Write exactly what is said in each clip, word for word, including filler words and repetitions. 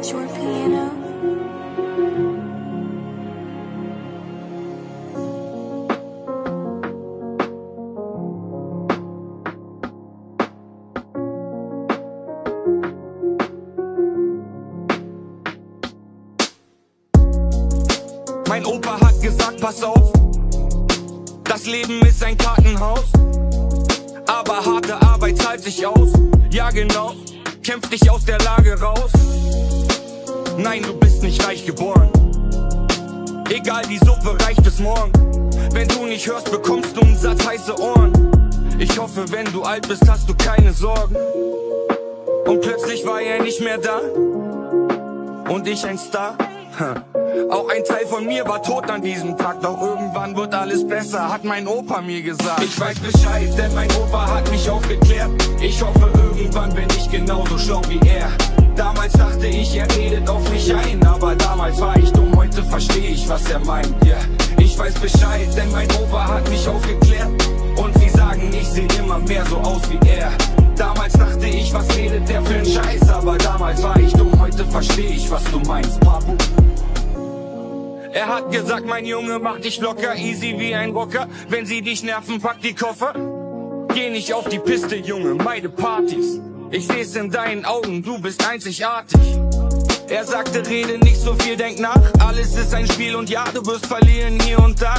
at your piano. Mein Opa hat gesagt, pass auf, das Leben ist ein Kartenhaus, aber harte Arbeit zahlt sich aus. Ja genau, kämpf dich aus der Lage raus. Nein, du bist nicht reich geboren, egal, die Suppe reicht bis morgen. Wenn du nicht hörst, bekommst du einen Satz heiße Ohren. Ich hoffe, wenn du alt bist, hast du keine Sorgen. Und plötzlich war er nicht mehr da und ich ein Star. Auch ein Teil von mir war tot an diesem Tag, doch irgendwann wird alles besser, hat mein Opa mir gesagt. Ich weiß Bescheid, denn mein Opa hat mich aufgeklärt. Ich hoffe, irgendwann bin ich genauso schlau wie er. Damals dachte ich, er redet auf mich ein, aber damals war ich dumm, heute verstehe ich, was er meint, yeah. Ich weiß Bescheid, denn mein Opa hat mich aufgeklärt. Und sie sagen, ich seh immer mehr so aus wie er. Damals dachte ich, was redet der für ein Scheiß, aber damals war ich dumm, heute verstehe ich, was du meinst, Papu. Er hat gesagt, mein Junge, mach dich locker, easy wie ein Rocker. Wenn sie dich nerven, pack die Koffer. Geh nicht auf die Piste, Junge, meide Partys. Ich seh's in deinen Augen, du bist einzigartig. Er sagte, rede nicht so viel, denk nach. Alles ist ein Spiel und ja, du wirst verlieren hier und da.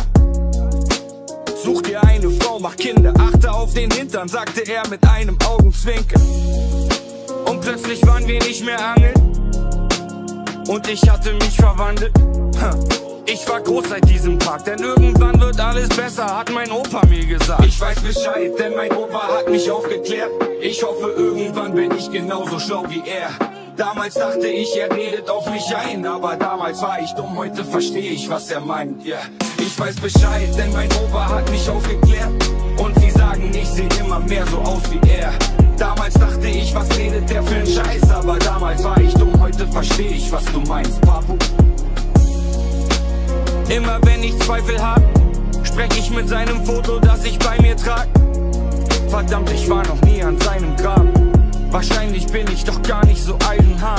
Such dir eine Frau, mach Kinder, achte auf den Hintern, sagte er mit einem Augenzwinkern. Und plötzlich waren wir nicht mehr angeln und ich hatte mich verwandelt. Ich war groß seit diesem Tag, denn irgendwann wird alles besser, hat mein Opa mir gesagt. Ich weiß Bescheid, denn mein Opa hat mich aufgeklärt. Ich hoffe, irgendwann bin ich genauso schlau wie er. Damals dachte ich, er redet auf mich ein, aber damals war ich dumm, heute verstehe ich, was er meint, yeah. Ich weiß Bescheid, denn mein Opa hat mich aufgeklärt. Und sie sagen, ich seh immer mehr so aus wie er. Damals dachte ich, was redet der für ein Scheiß, aber damals war ich dumm, heute verstehe ich, was du meinst, Papu. Immer wenn ich Zweifel hab, sprech ich mit seinem Foto, das ich bei mir trag. Verdammt, ich war noch nie an seinem Grab. Wahrscheinlich bin ich doch gar nicht so eisenhart.